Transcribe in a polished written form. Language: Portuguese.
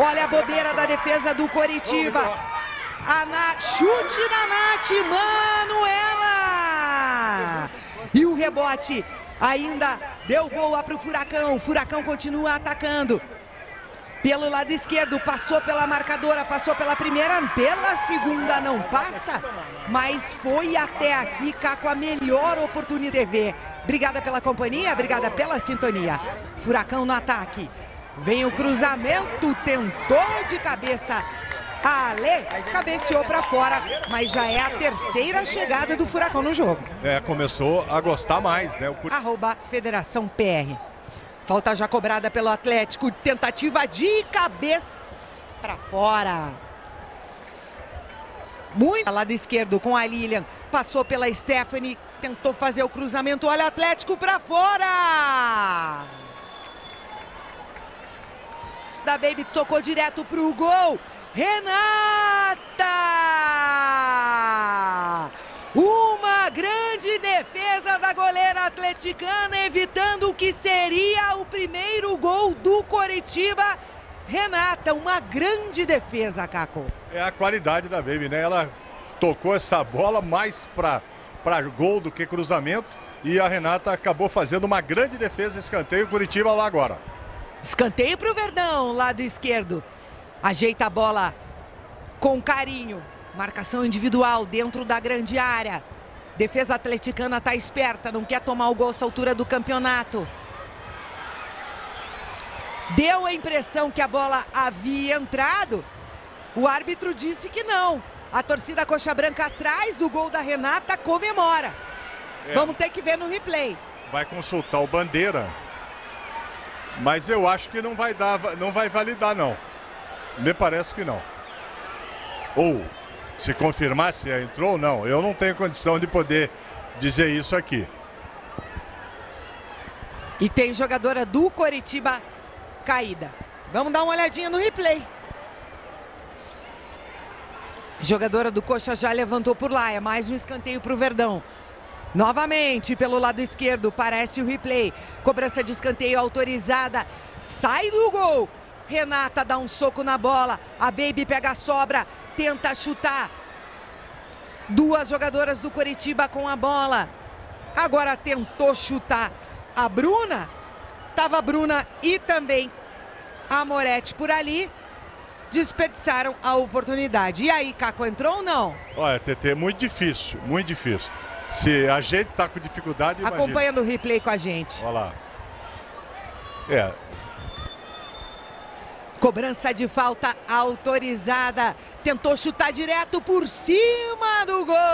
Olha a bobeira da defesa do Coritiba. Chute da Nath Manuela. E o rebote ainda deu boa para o Furacão. O Furacão continua atacando. Pelo lado esquerdo, passou pela marcadora, passou pela primeira, pela segunda não passa, mas foi até aqui, Caco, a melhor oportunidade de ver. Obrigada pela companhia, obrigada pela sintonia. Furacão no ataque. Vem o cruzamento, tentou de cabeça. A Ale cabeceou para fora, mas já é a terceira chegada do Furacão no jogo. Começou a gostar mais, né? @Federação PR. Falta já cobrada pelo Atlético, tentativa de cabeça para fora. Muito lado esquerdo com a Lilian, passou pela Stephanie, tentou fazer o cruzamento, olha o Atlético para fora. Da Baby tocou direto pro gol. Renata! Uma grande defesa da goleira atleticana, evitando o que seria o primeiro gol do Coritiba. Renata, uma grande defesa, Caco. É a qualidade da Baby, né? Ela tocou essa bola mais para gol do que cruzamento. E a Renata acabou fazendo uma grande defesa, escanteio, Coritiba lá agora. Escanteio para o Verdão, lado esquerdo. Ajeita a bola com carinho. Marcação individual dentro da grande área. Defesa atleticana está esperta, não quer tomar o gol essa altura do campeonato. Deu a impressão que a bola havia entrado. O árbitro disse que não. A torcida Coxa Branca atrás do gol da Renata comemora. Vamos ter que ver no replay. Vai consultar o Bandeira. Mas eu acho que não vai validar não. Me parece que não. Ou se confirmar se entrou ou não, eu não tenho condição de poder dizer isso aqui. E tem jogadora do Coritiba caída. Vamos dar uma olhadinha no replay. Jogadora do Coxa já levantou por lá, é mais um escanteio para o Verdão. Novamente pelo lado esquerdo, parece o replay. Cobrança de escanteio autorizada. Sai do gol. Renata dá um soco na bola. A Baby pega a sobra. Tenta chutar. Duas jogadoras do Coritiba com a bola. Agora tentou chutar a Bruna. Tava a Bruna e também a Moretti por ali. Desperdiçaram a oportunidade. E aí, Caco, entrou ou não? Olha, TT, muito difícil, muito difícil. Se a gente tá com dificuldade, imagina. Acompanhando o replay com a gente. Olha lá. Cobrança de falta autorizada. Tentou chutar direto por cima do gol.